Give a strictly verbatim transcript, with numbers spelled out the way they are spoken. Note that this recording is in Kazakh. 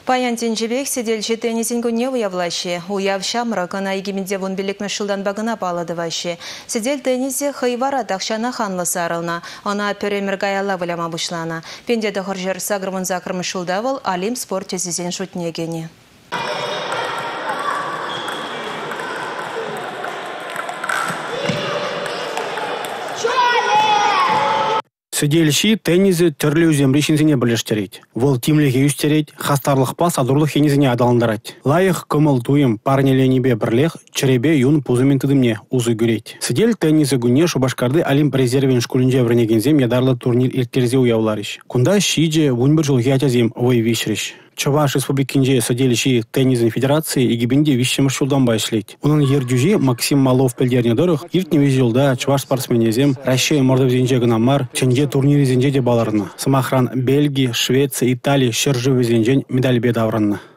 Паянтин жебек седелші теннисин күнне уявлашы. Уяв шамры кына егеменде вон белекме шылдан багына палады вашы. Седел теннисе хайвара тақшана ханлы сарылна. Она перемер гаяла валяма бушлана. Пенде дұқыр сагрымын закрымы шылдавыл алим спорт тезізен шутнегені. Седелші теннизі түрлі өземрі шынзіне білештерейді. Вол тимлеге үстерейді, хастарлықпа садырлық хенезіне адаландарайды. Лайық кымыл туым парнеленебе бірлех, чыребе юн пузымен тыдымне ұзы көрейді. Седел теннизі күнне Шубашкарды Олимп резервен шкулінже вірнегензем ядарлы турнир ирттерзе уявларыш. Кунда шиже вунбір жыл хиатязем ой вишриш. Чуваш республикинже соделиши теннизин федерации и гибинде вишшемір шулдан байшлейді. Унын ердюжи Максим Малов пілдеріне дұрық, иртне визилда чуваш спортсменезем Россия мордовзенже гынамар, ченже турниризенже де баларына. Самахран Бельгия, Швеция, Италия, Шержы везенжен медаль бедавранна.